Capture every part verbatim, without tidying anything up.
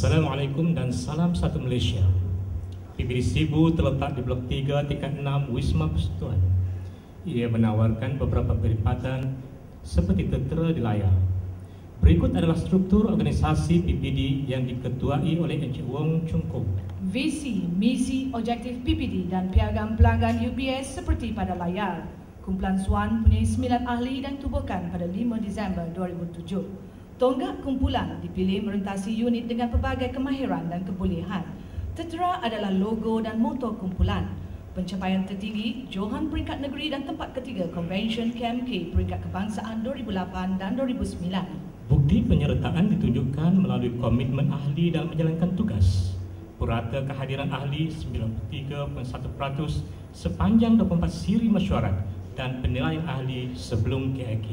Assalamualaikum dan salam satu Malaysia. P P D Sibu terletak di Blok tiga tingkat enam Wisma Persekutuan. Ia menawarkan beberapa perkhidmatan seperti tertera di layar. Berikut adalah struktur organisasi P P D yang diketuai oleh Encik Wong Chung Kong. Visi, misi, objektif P P D dan piagam pelanggan U B S seperti pada layar. Kumpulan Swan punya sembilan ahli dan tubuhkan pada lima Disember dua ribu tujuh. Tonggak kumpulan dipilih merentasi unit dengan pelbagai kemahiran dan kebolehan. Tertera adalah logo dan moto kumpulan. Pencapaian tertinggi, Johan peringkat negeri dan tempat ketiga Convention K M K peringkat kebangsaan dua ribu lapan dan dua ribu sembilan. Bukti penyertaan ditunjukkan melalui komitmen ahli dalam menjalankan tugas. Purata kehadiran ahli sembilan puluh tiga perpuluhan satu peratus sepanjang dua puluh empat siri mesyuarat dan penilaian ahli sebelum K I K.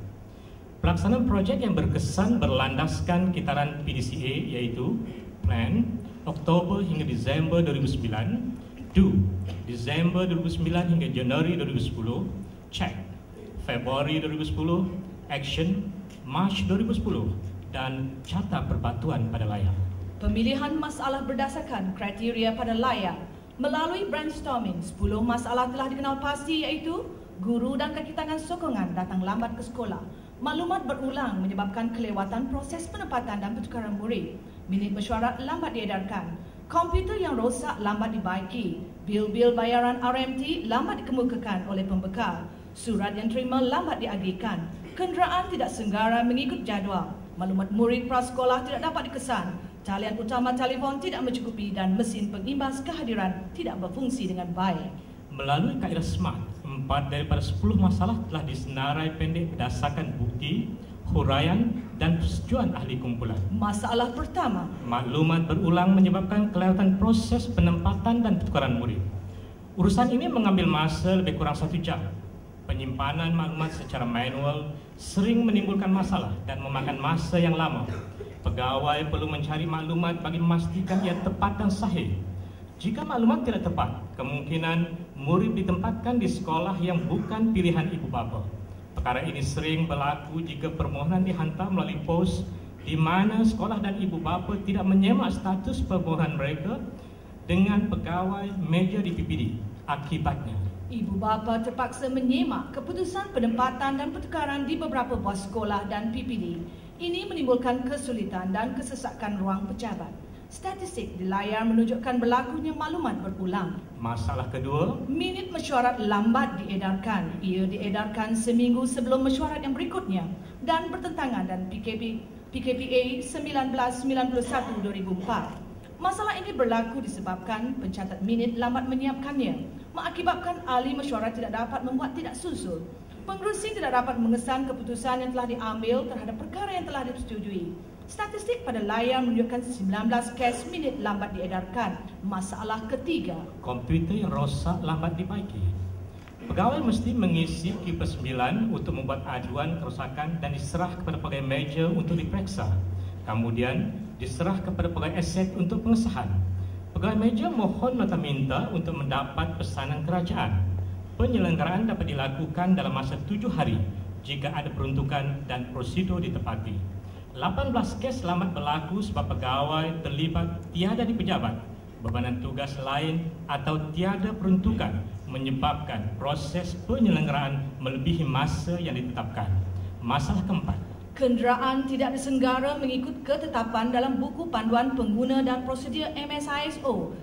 Pelaksanaan projek yang berkesan berlandaskan kitaran P D C A iaitu Plan, Oktober hingga Disember dua ribu sembilan, Do, Disember dua ribu sembilan hingga Januari dua ribu sepuluh, Check, Februari dua ribu sepuluh, Action, Mac dua ribu sepuluh dan Carta Perbatuan pada layar. Pemilihan masalah berdasarkan kriteria pada layar. Melalui brainstorming, sepuluh masalah telah dikenal pasti iaitu guru dan kaki tangan sokongan datang lambat ke sekolah. Maklumat berulang menyebabkan kelewatan proses penempatan dan pertukaran murid. Minit mesyuarat lambat diedarkan. Komputer yang rosak lambat dibaiki. Bil-bil bayaran R M T lambat dikemukakan oleh pembekal. Surat yang terima lambat diagihkan. Kenderaan tidak senggara mengikut jadual. Maklumat murid prasekolah tidak dapat dikesan. Talian utama telefon tidak mencukupi dan mesin pengimbas kehadiran tidak berfungsi dengan baik. Melalui kaedah SMART, empat daripada sepuluh masalah telah disenarai pendek berdasarkan bukti, huraian dan persetujuan ahli kumpulan. Masalah pertama, maklumat berulang menyebabkan kelewatan proses penempatan dan pertukaran murid. Urusan ini mengambil masa lebih kurang satu jam. Penyimpanan maklumat secara manual sering menimbulkan masalah dan memakan masa yang lama. Pegawai perlu mencari maklumat bagi memastikan ia tepat dan sahih. Jika maklumat tidak tepat, kemungkinan murid ditempatkan di sekolah yang bukan pilihan ibu bapa. Perkara ini sering berlaku jika permohonan dihantar melalui pos di mana sekolah dan ibu bapa tidak menyemak status permohonan mereka dengan pegawai meja di P P D. Akibatnya, ibu bapa terpaksa menyemak keputusan penempatan dan pertukaran di beberapa buah sekolah dan P P D. Ini menimbulkan kesulitan dan kesesakan ruang pejabat. Statistik di layar menunjukkan berlakunya maklumat berulang. Masalah kedua, minit mesyuarat lambat diedarkan. Ia diedarkan seminggu sebelum mesyuarat yang berikutnya dan bertentangan dengan P K P, P K P A seribu sembilan ratus sembilan puluh satu dua ribu empat. Masalah ini berlaku disebabkan pencatat minit lambat menyiapkannya, mengakibatkan ahli mesyuarat tidak dapat membuat tidak susul. Pengerusi tidak dapat mengesan keputusan yang telah diambil terhadap perkara yang telah disetujui. Statistik pada layar menunjukkan sembilan belas kes minit lambat diedarkan. Masalah ketiga, komputer yang rosak lambat dibaiki. Pegawai mesti mengisi Q P sembilan untuk membuat aduan kerosakan dan diserah kepada pegawai meja untuk diperiksa. Kemudian diserah kepada pegawai aset untuk pengesahan. Pegawai meja mohon nota minta untuk mendapat pesanan kerajaan. Penyelenggaraan dapat dilakukan dalam masa tujuh hari jika ada peruntukan dan prosedur ditepati. lapan belas kes lambat berlaku sebab pegawai terlibat tiada di pejabat, bebanan tugas lain atau tiada peruntukan menyebabkan proses penyelenggaraan melebihi masa yang ditetapkan. Masalah keempat, kenderaan tidak disenggara mengikut ketetapan dalam buku panduan pengguna dan prosedur M S I S O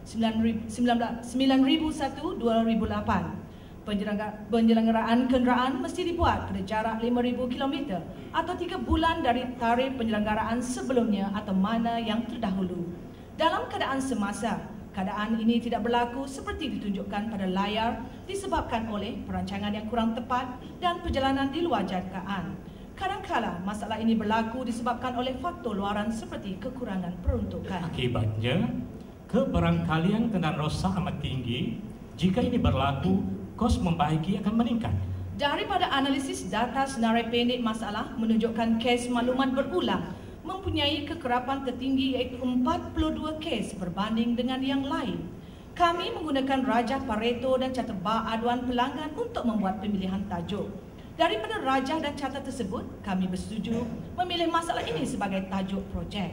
sembilan ribu satu dua ribu lapan. Penyelenggaraan kenderaan mesti dibuat pada jarak lima ribu kilometer atau tiga bulan dari tarikh penyelenggaraan sebelumnya atau mana yang terdahulu. Dalam keadaan semasa, keadaan ini tidak berlaku seperti ditunjukkan pada layar disebabkan oleh perancangan yang kurang tepat dan perjalanan di luar jangkaan. Kadangkala masalah ini berlaku disebabkan oleh faktor luaran seperti kekurangan peruntukan. Akibatnya, kebarangkalian kenderaan rosak amat tinggi. Jika ini berlaku, kos membaiki akan meningkat. Daripada analisis data senarai pendek masalah menunjukkan kes maklumat berulang mempunyai kekerapan tertinggi iaitu empat puluh dua kes berbanding dengan yang lain. Kami menggunakan rajah Pareto dan catat bar aduan pelanggan untuk membuat pemilihan tajuk. Daripada rajah dan catat tersebut, kami bersetuju memilih masalah ini sebagai tajuk projek.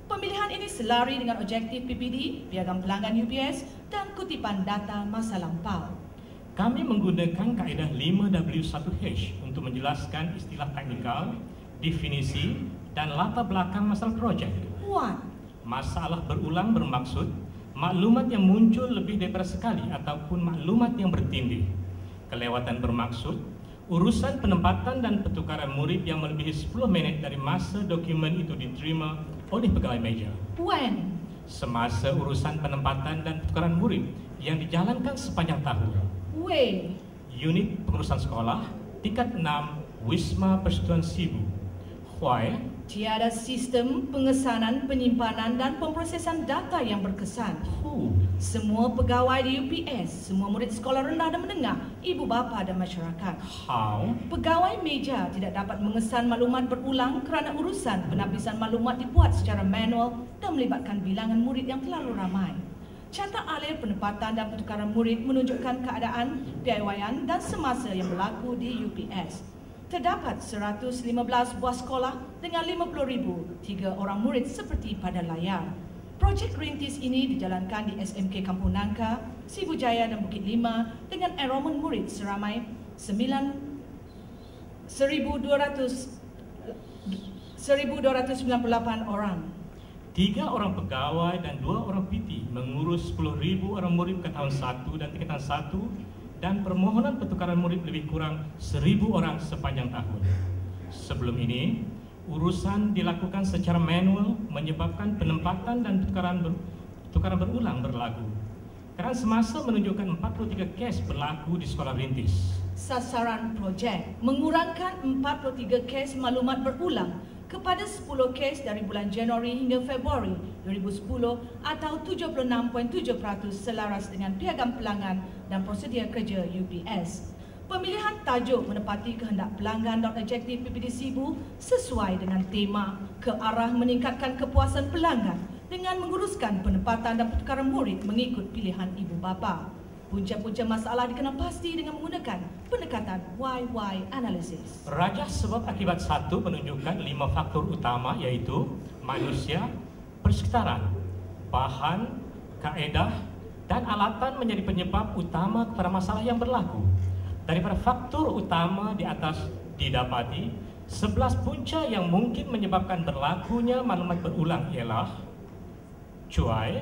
Pemilihan ini selari dengan objektif P P D, piagam pelanggan U P S dan kutipan data masa lampau. Kami menggunakan kaedah lima W satu H untuk menjelaskan istilah teknikal, definisi dan latar belakang masalah projek. One. Masalah berulang bermaksud maklumat yang muncul lebih daripada sekali ataupun maklumat yang bertindih. Kelewatan bermaksud urusan penempatan dan pertukaran murid yang melebihi sepuluh minit dari masa dokumen itu diterima oleh pegawai meja. When. Semasa urusan penempatan dan pertukaran murid yang dijalankan sepanjang tahun. Way. Unit pengurusan sekolah tingkat enam Wisma Persekutuan Sibu. Why? Tiada sistem pengesanan, penyimpanan dan pemprosesan data yang berkesan. Who? Semua pegawai di U P S, semua murid sekolah rendah dan menengah, ibu bapa dan masyarakat. How? Pegawai meja tidak dapat mengesan maklumat berulang kerana urusan penapisan maklumat dibuat secara manual dan melibatkan bilangan murid yang terlalu ramai. Catat alir penempatan dan pertukaran murid menunjukkan keadaan, piawaian dan semasa yang berlaku di U P S. Terdapat seratus lima belas buah sekolah dengan lima puluh ribu tiga orang murid seperti pada layar. Projek rintis ini dijalankan di S M K Kampung Nangka, Sibu Jaya dan Bukit Lima dengan enrolment murid seramai seribu dua ratus sembilan puluh lapan orang. Tiga orang pegawai dan dua orang P T mengurus sepuluh ribu orang murid ke tahun satu dan tingkatan satu dan permohonan pertukaran murid lebih kurang seribu orang sepanjang tahun. Sebelum ini, urusan dilakukan secara manual menyebabkan penempatan dan pertukaran, ber, pertukaran berulang berlaku. Kerana semasa menunjukkan empat puluh tiga kes berlaku di sekolah rintis. Sasaran projek mengurangkan empat puluh tiga kes maklumat berulang kepada sepuluh kes dari bulan Januari hingga Februari dua ribu sepuluh atau tujuh puluh enam perpuluhan tujuh peratus selaras dengan piagam pelanggan dan prosedur kerja U P S. Pemilihan tajuk menepati kehendak pelanggan dan objektif P P D Sibu sesuai dengan tema ke arah meningkatkan kepuasan pelanggan dengan menguruskan penempatan dan pertukaran murid mengikut pilihan ibu bapa. Punca-punca masalah dikenal pasti dengan menggunakan pendekatan Y Y analysis. Rajah sebab akibat satu menunjukkan lima faktor utama iaitu manusia, persekitaran, bahan, kaedah dan alatan menjadi penyebab utama kepada masalah yang berlaku. Daripada faktor utama di atas didapati, sebelas punca yang mungkin menyebabkan berlakunya maklumat berulang ialah cuai,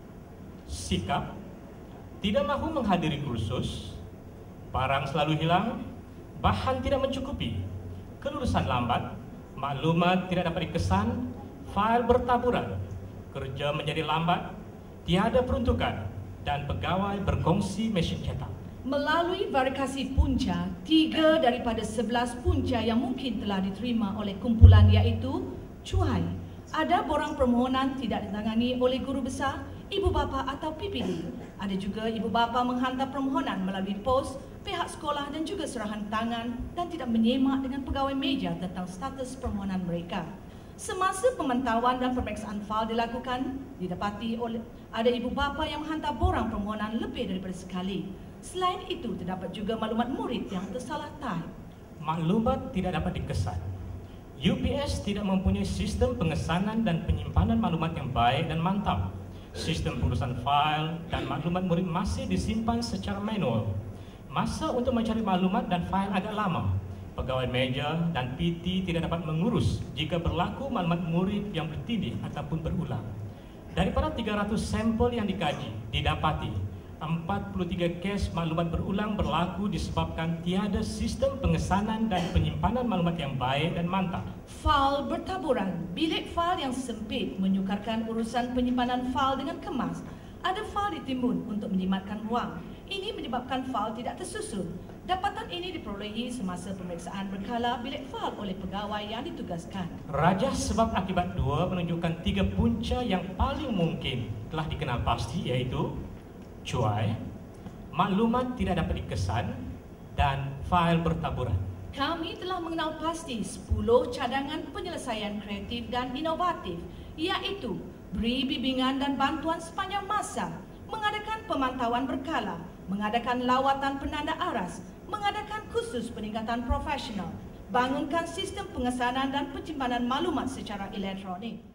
sikap, tidak mahu menghadiri kursus, barang selalu hilang, bahan tidak mencukupi, kelulusan lambat, maklumat tidak dapat dikesan, fail bertaburan, kerja menjadi lambat, tiada peruntukan, dan pegawai berkongsi mesin cetak. Melalui verifikasi punca, tiga daripada sebelas punca yang mungkin telah diterima oleh kumpulan iaitu cuai. Ada borang permohonan tidak ditangani oleh guru besar, ibu bapa atau P P D. Ada juga ibu bapa menghantar permohonan melalui pos, pihak sekolah dan juga serahan tangan dan tidak menyemak dengan pegawai meja tentang status permohonan mereka. Semasa pemantauan dan pemeriksaan fail dilakukan, didapati oleh ada ibu bapa yang menghantar borang permohonan lebih daripada sekali. Selain itu, terdapat juga maklumat murid yang tersalah type. Maklumat tidak dapat dikesan. U P S tidak mempunyai sistem pengesanan dan penyimpanan maklumat yang baik dan mantap. Sistem pengurusan fail dan maklumat murid masih disimpan secara manual. Masa untuk mencari maklumat dan fail agak lama. Pegawai meja dan P T tidak dapat mengurus jika berlaku maklumat murid yang bertindih ataupun berulang. Daripada tiga ratus sampel yang dikaji, didapati empat puluh tiga kes maklumat berulang berlaku disebabkan tiada sistem pengesanan dan penyimpanan maklumat yang baik dan mantap. Fail bertaburan. Bilik fail yang sempit menyukarkan urusan penyimpanan fail dengan kemas. Ada fail ditimbun untuk menjimatkan ruang. Ini menyebabkan fail tidak tersusun. Dapatan ini diperolehi semasa pemeriksaan berkala bilik fail oleh pegawai yang ditugaskan. Rajah sebab akibat dua menunjukkan tiga punca yang paling mungkin telah dikenal pasti iaitu cuai, maklumat tidak dapat dikesan, dan fail bertaburan. Kami telah mengenal pasti sepuluh cadangan penyelesaian kreatif dan inovatif, iaitu beri bimbingan dan bantuan sepanjang masa, mengadakan pemantauan berkala, mengadakan lawatan penanda aras, mengadakan kursus peningkatan profesional, bangunkan sistem pengesanan dan penyimpanan maklumat secara elektronik.